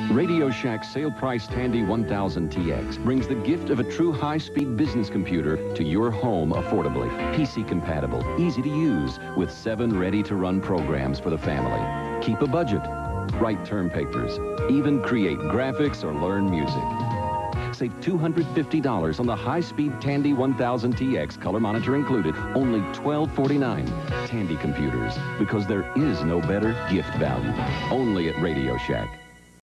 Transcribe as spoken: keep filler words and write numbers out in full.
Radio Shack's sale price Tandy one thousand T X brings the gift of a true high-speed business computer to your home affordably. P C compatible, easy to use, with seven ready-to-run programs for the family. Keep a budget, write term papers, even create graphics or learn music. Save two hundred fifty dollars on the high-speed Tandy one thousand T X, color monitor included, only twelve forty-nine. Tandy computers, because there is no better gift value. Only at Radio Shack.